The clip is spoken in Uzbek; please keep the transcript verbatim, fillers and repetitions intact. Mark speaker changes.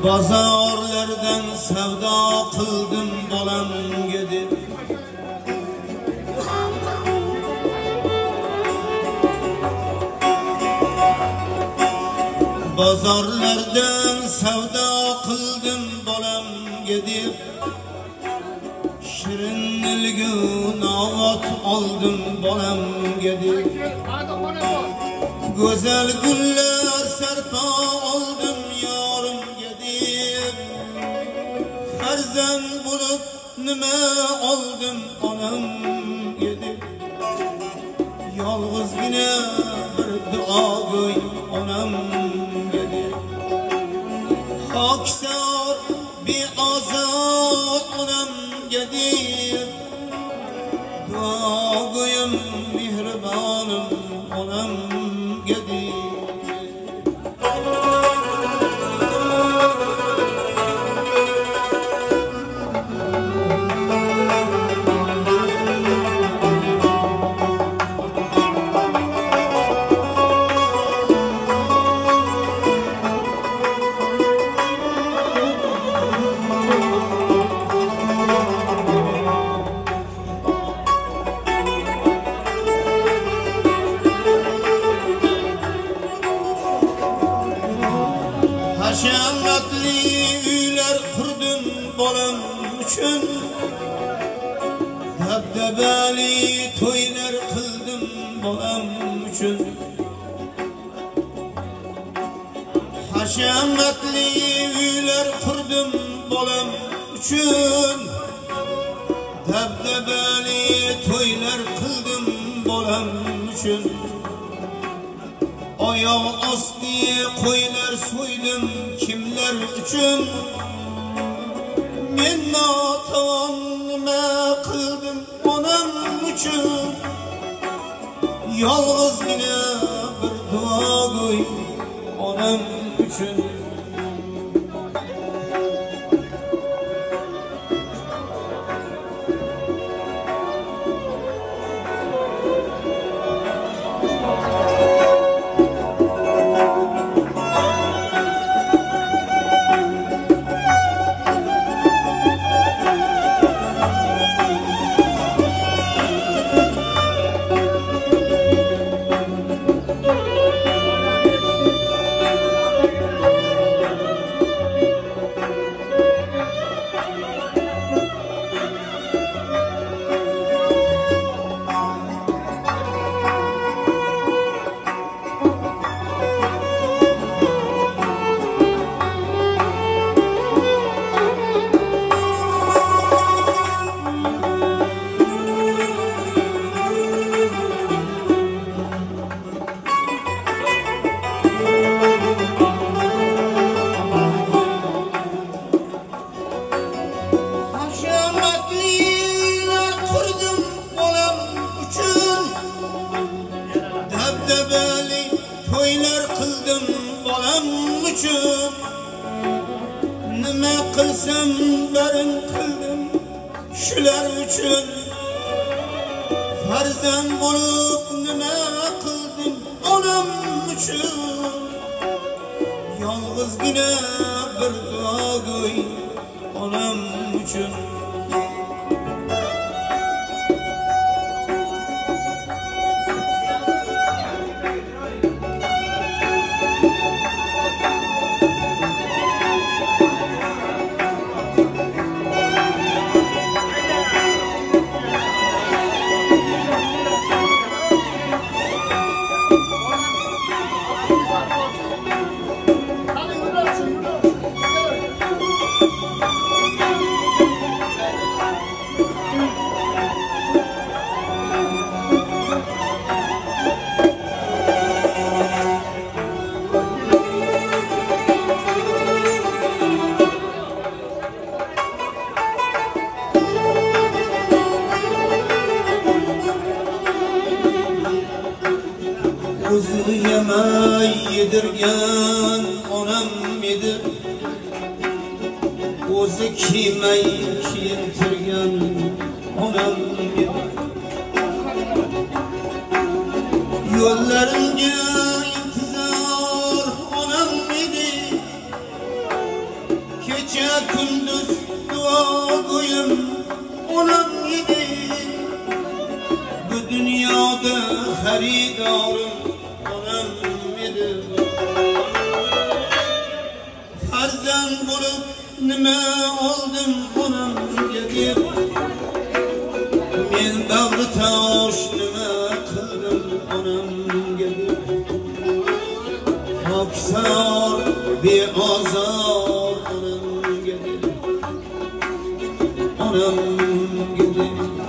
Speaker 1: Bozorlardan savdo qildim bolam gedib. Bozorlardan savdo qildim bolam gedib. Shirin ilgunot oldim bolam gedib. Go'zal gullar sarpo oldim yorim gedib. Farzand bo'lib nima oldim onam gedib. Yolg'izgina bir duogo'y onam gedib. Xokisor beozor onam gedib. Duogo'yim mehribonim onam gedib. Hashamatli uylar qurdim bolam uchun. Dabdabali to'ylar qildim bolam uchun. Hashamatli uylar qurdim bolam uchun. Dabdabali to'ylar qildim bolam uchun. Oyoq osti qo'ylar so'ydim kimlar uchun. Men notavon nima qildim onam uchun. Yolg'izgina bir duogo'y onam uchun. Dabdabali to'ylar qildim bolam uchun. Nima qilsam barin qildim shular uchun. Farzand bo'lib nima qildim onam uchun. Yolg'izgina bir duogo'y onam uchun. O'zi yemay yedirgan onam edi. O'zi kiymay kiyintirgan onam edi. Yo'llarimga intizor onam edi. boğuyum onam idi. Bu dünyada xaridarım onam idi. Farzand bulup nima oldim onam dedi. Men bag'ri tosh nima qildim onam dedi. Hapsar beozor onam dedi. Onam dedi.